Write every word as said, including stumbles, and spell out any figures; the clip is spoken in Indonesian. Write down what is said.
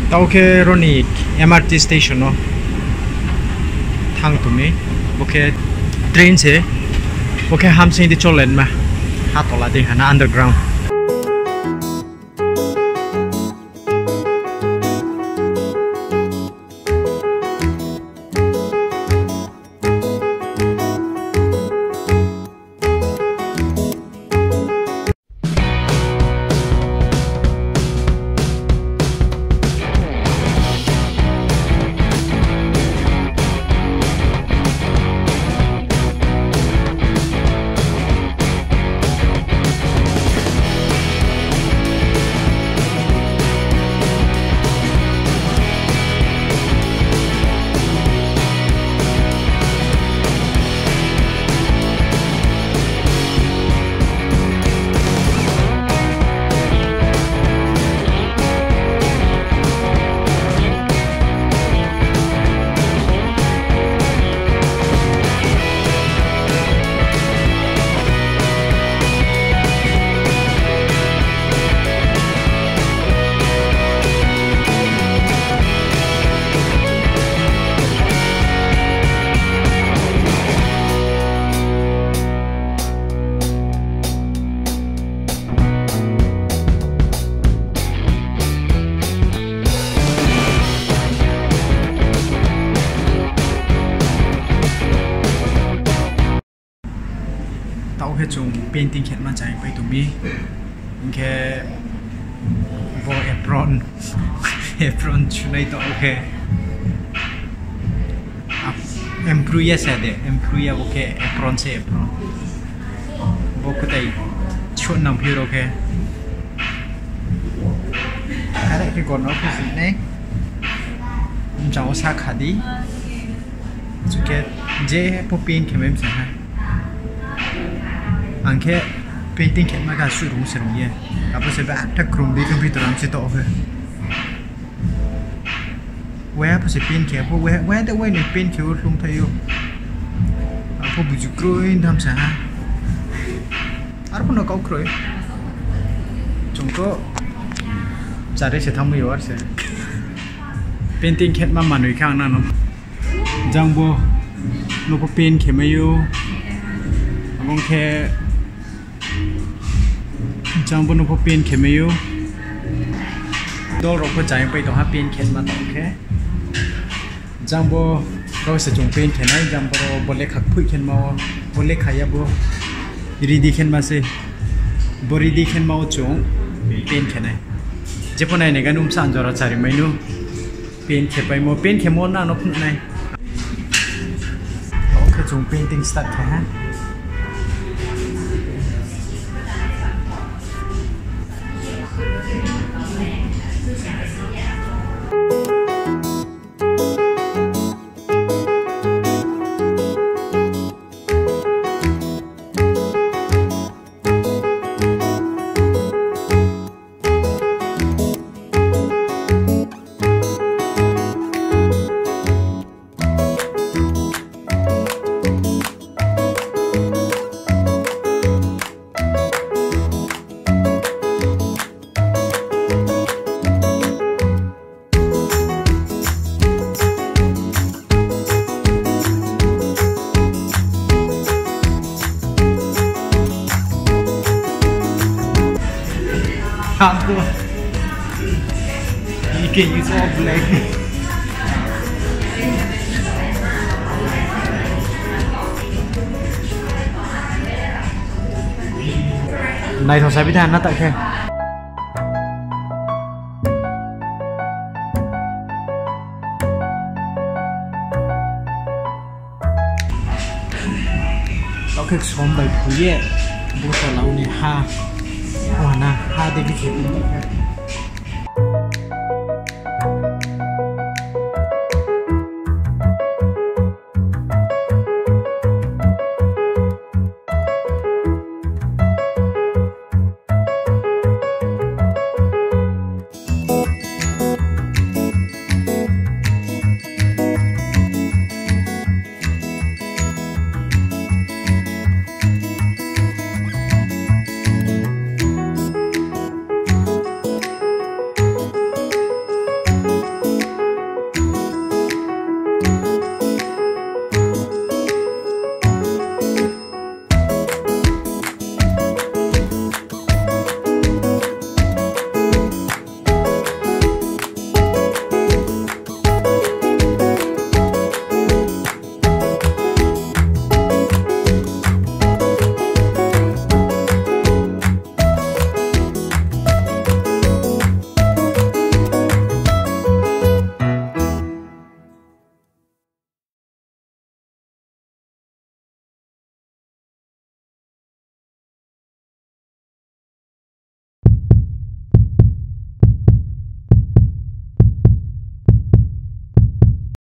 tao ke roni M R T station no thang tumi boke train se boke ham se di cholen ma hatola ding hana underground chung painting khet ma chai pai tumi inke bo apron apron chunai to okay employee se de employee okay apron se apron bo ko dai chun nam phir okay are ke gon no phisi ne jao sa khadi chuke je po paint kemem sa ha angke painting kit maga surung serung ye apa sebe ada krum di komputer am situ oke we apa se paint ke apa we we ada we ni paint ke lung thayo apa buju kroi dam sa ar puno kau kroi chungko jare se thamu yor se painting kit ma manui khang na no jangbo no ko paint ke mayo among ke jambo no paint kemayo dol ro ko jai pai to ha paint khet ma to ke jambo ro se jong paint khenai jambo ro bole khak phui khen ma bole khaya bo ridi khen ma se boridi khen ma chong paint khenai jeponai ne ganum san jora chari mainu paint khe pai mo paint khe mo na no phun nai okay jong painting start khe ha You can use all black. Này thằng sai biết than nó tại khe. Tao kêu xóm bảy phú ye, bố tao lâu nè ha, hoa na ha đây cái gì cũng